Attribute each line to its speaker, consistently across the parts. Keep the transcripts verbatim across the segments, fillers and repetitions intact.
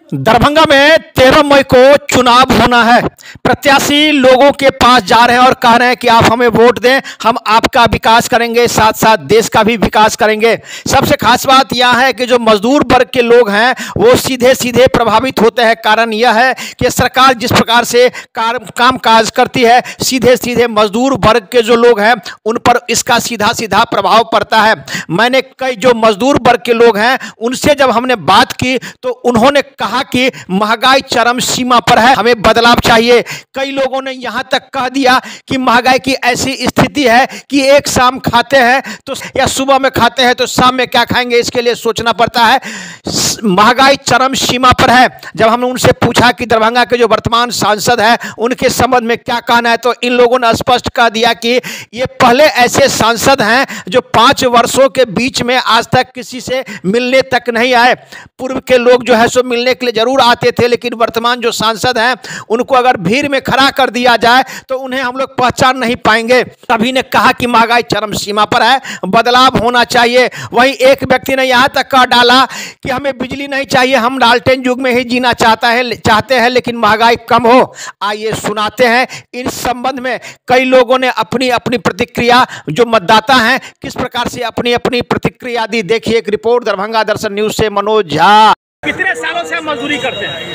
Speaker 1: दरभंगा में तेरह मई को चुनाव होना है। प्रत्याशी लोगों के पास जा रहे हैं और कह रहे हैं कि आप हमें वोट दें, हम आपका विकास करेंगे, साथ साथ देश का भी विकास करेंगे। सबसे खास बात यह है कि जो मजदूर वर्ग के लोग हैं वो सीधे सीधे प्रभावित होते हैं। कारण यह है कि सरकार जिस प्रकार से काम काज करती है, सीधे सीधे मजदूर वर्ग के जो लोग हैं उन पर इसका सीधा सीधा प्रभाव पड़ता है। मैंने कई जो मजदूर वर्ग के लोग हैं उनसे जब हमने बात की तो उन्होंने कहा कि महंगाई चरम सीमा पर है, हमें बदलाव चाहिए। कई लोगों ने यहां तक कह दिया कि महंगाई की ऐसी स्थिति है कि एक शाम खाते हैं तो या सुबह में खाते हैं तो शाम में क्या खाएंगे इसके लिए सोचना पड़ता है। महंगाई चरम सीमा पर है। जब हमने उनसे पूछा कि दरभंगा के जो वर्तमान सांसद हैं उनके संबंध में क्या कहना है तो इन लोगों ने स्पष्ट कह दिया कि ये पहले ऐसे सांसद हैं जो पांच वर्षों के बीच में आज तक किसी से मिलने तक नहीं आए। पूर्व के लोग जो है सो मिलने के लिए जरूर आते थे, लेकिन वर्तमान जो सांसद हैं उनको अगर भीड़ में खड़ा कर दिया जाए तो उन्हें हम लोग पहचान नहीं पाएंगे। सभी ने कहा कि महंगाई चरम सीमा पर है, बदलाव होना चाहिए। वहीं एक व्यक्ति ने यहां तक कह डाला कि हमें बिजली नहीं चाहिए, हम लालटेन युग में ही जीना चाहता है चाहते हैं लेकिन महंगाई कम हो। आइए सुनाते हैं इस संबंध में कई लोगों ने अपनी अपनी प्रतिक्रिया, जो मतदाता हैं किस प्रकार से अपनी अपनी प्रतिक्रिया दी। देखिए एक रिपोर्ट दरभंगा दर्शन न्यूज से मनोज झा।
Speaker 2: कितने सालों से मजदूरी करते हैं?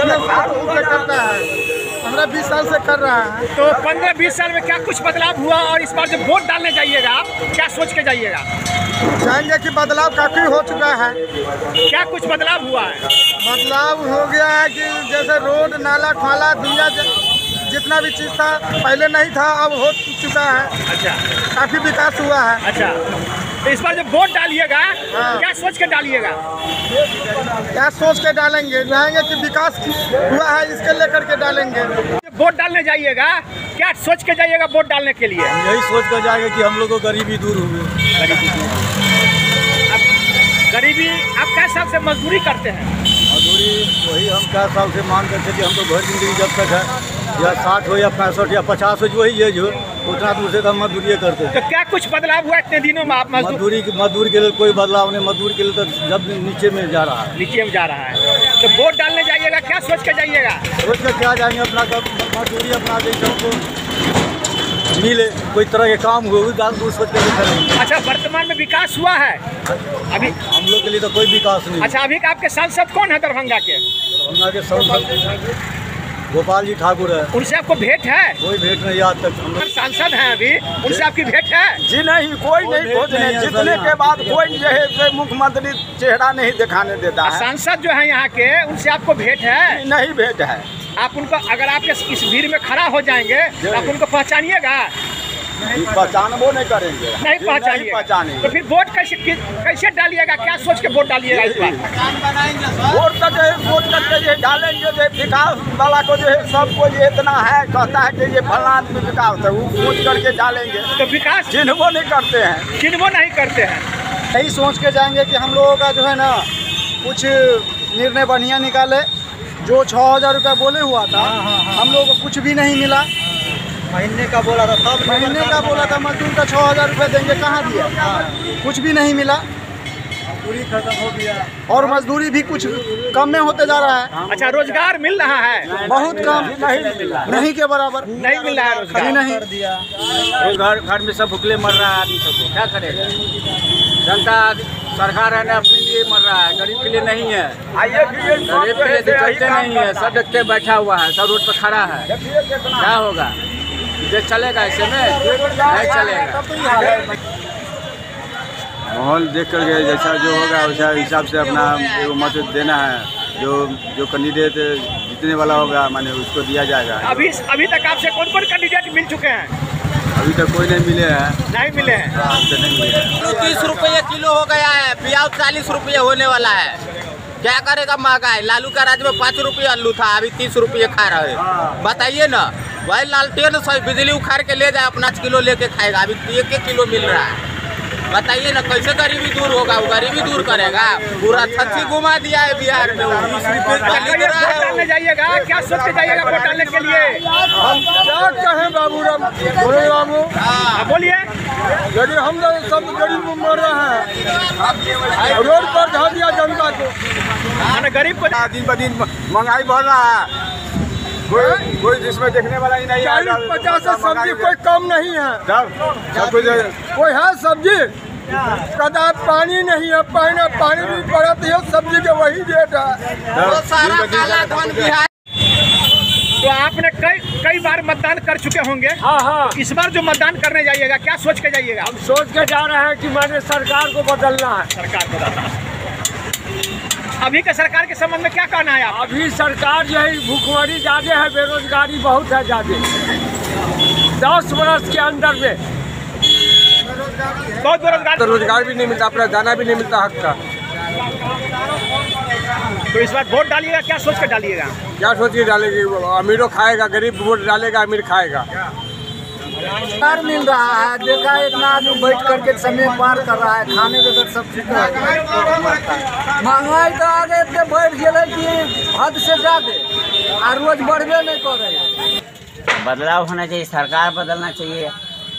Speaker 3: करता है पंद्रह बीस साल से कर रहा है।
Speaker 2: तो पंद्रह बीस साल में क्या कुछ बदलाव हुआ? और इस बार जब वोट डालने जाइएगा आप क्या सोच के जाइएगा?
Speaker 3: जाएंगे कि बदलाव काफी हो चुका है।
Speaker 2: क्या कुछ बदलाव हुआ है?
Speaker 3: बदलाव हो गया है कि जैसे रोड नाला खाला दुनिया जितना भी चीज था पहले नहीं था अब हो चुका है।
Speaker 2: अच्छा,
Speaker 3: काफी विकास हुआ है।
Speaker 2: अच्छा, तो इस बार जब वोट डालिएगा
Speaker 3: हाँ।
Speaker 2: क्या सोच के डालिएगा?
Speaker 3: क्या सोच के डालेंगे? जाएंगे कि विकास हुआ है इसके लेकर के डालेंगे।
Speaker 2: वोट डालने जाइएगा क्या सोच के जाइएगा वोट डालने के लिए?
Speaker 4: यही सोच कर जाएगा कि हम लोग को गरीबी दूर होगी।
Speaker 2: गरीबी अब गरीबी आप क्या साल से मजदूरी करते हैं?
Speaker 4: मजदूरी वही हम क्या साल से मांग करते कि हमको घर जिंदगी जब तक है या साठ हो या पैंसठ या पचास हो जो ही एज हो उतना दूर से हम मजदूरी करते हैं।
Speaker 2: तो क्या कुछ बदलाव हुआ इतने दिनों में? आप
Speaker 4: मजदूरी मजदूरी के लिए कोई बदलाव नहीं। मजदूरी के लिए तो जब नीचे में जा रहा है,
Speaker 2: नीचे में जा रहा है। तो वोट डालने जाइएगा क्या सोच के जाइएगा?
Speaker 4: सोच कर क्या जाएंगे अपना मजदूरी अपना सबको मिले, कोई तरह के काम हुए उस सोच कर करेंगे।
Speaker 2: अच्छा, वर्तमान में विकास हुआ है अभी?
Speaker 4: हम लोग के लिए तो कोई विकास नहीं।
Speaker 2: अच्छा, अभी आपके सांसद कौन है दरभंगा के?
Speaker 4: दरभंगा के सांसद गोपाल जी ठाकुर है।
Speaker 2: उनसे आपको भेंट है?
Speaker 4: कोई भेंट नहीं आज तक। हम
Speaker 2: सांसद हैं अभी, उनसे आपकी भेंट है?
Speaker 3: जी नहीं, कोई नहीं खोजने जितने के बाद कोई जो मुख्यमंत्री चेहरा नहीं दिखाने देता है।
Speaker 2: सांसद जो है यहाँ के उनसे आपको भेंट है?
Speaker 3: नहीं भेंट है।
Speaker 2: आप उनको अगर आपके इस भीड़ में खड़ा हो जाएंगे तो आप उनको पहचानिएगा?
Speaker 3: पहचानबो नहीं करेंगे।
Speaker 2: नहीं पहचानिएगा तो फिर वोट कैसे कैसे डालिएगा? क्या सोच के वोट डालिएगा इस बार?
Speaker 3: वोट तो जो है सोच करके जो डालेंगे जो विकास वाला को जो है सबको ये इतना है कहता है कि ये फलाना आदमी विकास है वो सोच करके डालेंगे।
Speaker 2: तो विकास
Speaker 3: चिन्हबो नहीं करते हैं।
Speaker 2: चिन्हबो नहीं करते हैं।
Speaker 3: यही सोच के जाएंगे कि हम लोगों का जो है ना कुछ निर्णय बढ़िया निकाले। जो छः हजार रुपया बोले हुआ था हम लोगों को कुछ भी नहीं मिला।
Speaker 4: महीने का बोला था सब
Speaker 3: महीने का बोला था मजदूर का छः हजार रुपया देंगे, कहाँ दिया? कुछ भी नहीं मिला।
Speaker 4: मजदूरी खत्म हो गया
Speaker 3: और मजदूरी भी कुछ कम में होते जा रहा है।
Speaker 2: अच्छा, रोजगार मिल रहा है?
Speaker 3: बहुत कम, नहीं नहीं के बराबर
Speaker 2: नहीं मिल रहा है रोजगार।
Speaker 3: नहीं
Speaker 4: घर घर में सब भुखले मर रहा है आदमी सबको, क्या करेगा? जनता सरकार है ना अपने लिए मर रहा है, गरीब के लिए नहीं है। गरीब के लिए दिक्कतें नहीं है, सब देखते बैठा हुआ है, सब रोड पर खड़ा है। क्या होगा? ये चलेगा ऐसे में? नहीं चलेगा। माहौल देख कर के जैसा जो होगा वैसा हिसाब से अपना एगो मत देना है। जो जो कैंडिडेट जीतने वाला होगा माने उसको दिया जाएगा।
Speaker 2: अभी अभी तक आपसे कौन कौन कैंडिडेट मिल चुके हैं?
Speaker 4: अभी तक कोई नहीं मिले हैं।
Speaker 2: नहीं मिले हैं?
Speaker 4: नहीं मिले हैं।
Speaker 5: तीस रुपये किलो हो गया है, प्याज चालीस रुपये होने वाला है। क्या करेगा महंगाई? लालू का राज में पाँच रुपये आलू था, अभी तीस रुपये खा रहे हैं। बताइए ना, वही लालटेन से बिजली उखाड़ के ले जाए, अपना किलो लेके खाएगा। अभी एक एक किलो मिल रहा है। बताइए ना कैसे गरीबी दूर होगा? वो गरीबी दूर करेगा? पूरा छत्ती घुमा दिया है बिहार में।
Speaker 2: डालने जाइएगा, क्या सोच के जाइएगा वोट डालने के लिए?
Speaker 3: हम क्या कहें बाबू राम बाबू,
Speaker 2: बोलिए।
Speaker 3: यदि हम लोग सब गरीब मर रहे हैं, रोड पर ढा दिया जनता को।
Speaker 2: गरीब को
Speaker 4: दिन ब दिन महंगाई बढ़ रहा है, कोई कोई जिसमें देखने वाला ही नहीं है।
Speaker 3: चालीस पचास से सब्जी कोई कम नहीं है,
Speaker 4: सब कुछ
Speaker 3: कोई है सब्जी कदा पानी नहीं है, पानी पानी भी पड़ती है, सब्जी के वही रेट है।
Speaker 5: वो सारा काला धन बिहार।
Speaker 2: तो आपने कई कई बार मतदान कर चुके होंगे।
Speaker 3: हाँ हाँ,
Speaker 2: इस बार जो मतदान करने जाइएगा क्या सोच के जाइएगा?
Speaker 3: हम सोच के जा रहे हैं कि मैंने सरकार को बदलना है।
Speaker 2: सरकार को बदलना है। अभी के सरकार के संबंध में क्या कहना है आप?
Speaker 3: अभी सरकार यही भूखमरी ज्यादा है, बेरोजगारी बहुत है ज्यादा। दस वर्ष के अंदर में
Speaker 2: बहुत बेरोजगार,
Speaker 3: तो रोजगार भी नहीं मिलता, अपना दाना भी नहीं मिलता हक का।
Speaker 2: तो इस बार वोट डालिएगा, क्या सोच कर डालिएगा?
Speaker 3: क्या सोच के डालेगी? अमीरों खाएगा, गरीब वोट डालेगा, अमीर खाएगा। सरकार मिल रहा है, देखा इतना आदमी बैठ करके समय पार कर रहा है, खाने वगैरह सब ठीक है। महंगाई तो आगे इतने बढ़ गए कि हद से ज्यादा, और रोज बढ़वे नहीं कर रहे हैं।
Speaker 6: बदलाव होना चाहिए, सरकार बदलना चाहिए,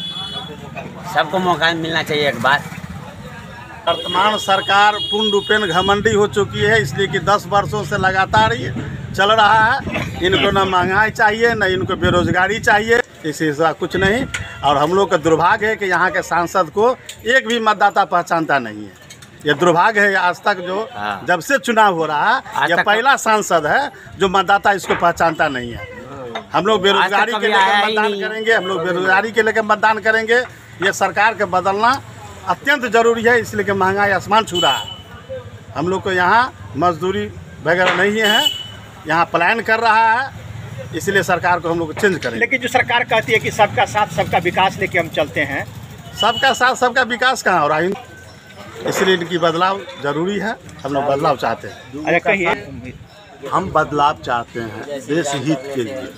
Speaker 6: सबको मौका मिलना चाहिए एक बार।
Speaker 7: वर्तमान सरकार पूर्ण रूपेण घमंडी हो चुकी है, इसलिए कि दस वर्षों से लगातार ये चल रहा है। इनको न महंगाई चाहिए, न इनको बेरोजगारी चाहिए, इसी से कुछ नहीं। और हम लोग का दुर्भाग्य है कि यहाँ के सांसद को एक भी मतदाता पहचानता नहीं है। ये दुर्भाग्य है। आज तक जो जब से चुनाव हो रहा है, यह पहला सांसद है जो मतदाता इसको पहचानता नहीं है। हम लोग बेरोजगारी के लेकर मतदान करेंगे, हम लोग बेरोजगारी के लेकर मतदान करेंगे। ये सरकार के बदलना अत्यंत जरूरी है, इसलिए कि महंगाई आसमान छू रहा है। हम लोग को यहाँ मजदूरी वगैरह नहीं है, यहाँ पलायन कर रहा है, इसलिए सरकार को हम लोग चेंज करें।
Speaker 2: लेकिन जो सरकार कहती है कि सबका साथ सबका विकास लेके हम चलते हैं,
Speaker 7: सबका साथ सबका विकास कहाँ हो रहा है? इसलिए इनकी बदलाव जरूरी है। हम लोग बदलाव चाहते हैं।
Speaker 2: अरे कहिए।
Speaker 7: हम बदलाव चाहते हैं देश हित के लिए।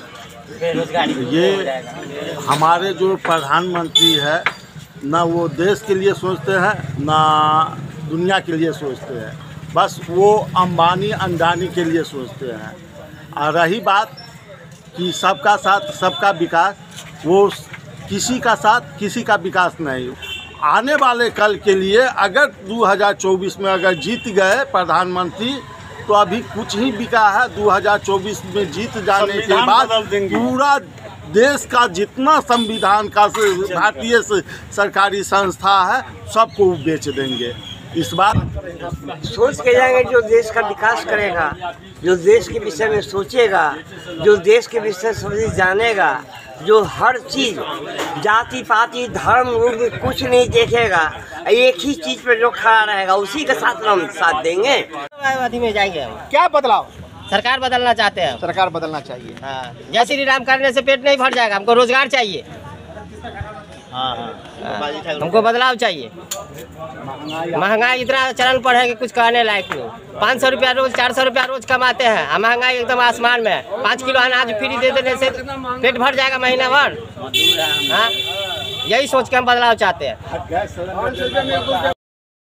Speaker 7: ये हमारे जो प्रधानमंत्री है, ना वो देश के लिए सोचते हैं, ना दुनिया के लिए सोचते हैं, बस वो अंबानी अंडानी के लिए सोचते हैं। और रही बात कि सबका साथ सबका विकास, वो किसी का साथ किसी का विकास नहीं। आने वाले कल के लिए अगर दो हज़ार चौबीस में अगर जीत गए प्रधानमंत्री, तो अभी कुछ ही बिका है। दो हज़ार चौबीस में जीत जाने के बाद पूरा देश का जितना संविधान का भारतीय सरकारी संस्था है, सबको बेच देंगे। इस बार
Speaker 6: सोच के जाएंगे, जो देश का विकास करेगा, जो देश के विषय में सोचेगा, जो देश के विषय में जानेगा, जो हर चीज़ जाति पाति धर्म उर्द कुछ नहीं देखेगा, एक ही चीज़ पे जो खड़ा रहेगा, उसी के साथ हम साथ देंगे।
Speaker 8: मायावती में जाएंगे हम।
Speaker 2: क्या बदलाव?
Speaker 8: सरकार बदलना चाहते हैं।
Speaker 2: सरकार बदलना चाहिए।
Speaker 8: हाँ, जय श्री राम करने से पेट नहीं भर जाएगा, हमको रोजगार चाहिए। हाँ हाँ, हमको बदलाव चाहिए। महंगाई इतना चलन पर है कि कुछ कहने लायक नहीं। पाँच सौ रुपया रोज, चार सौ रुपया रोज कमाते हैं, महंगाई एकदम आसमान में है। पाँच किलो अनाज फ्री दे देने से पेट भर जाएगा महीना भर। हाँ, यही सोच के हम बदलाव चाहते हैं।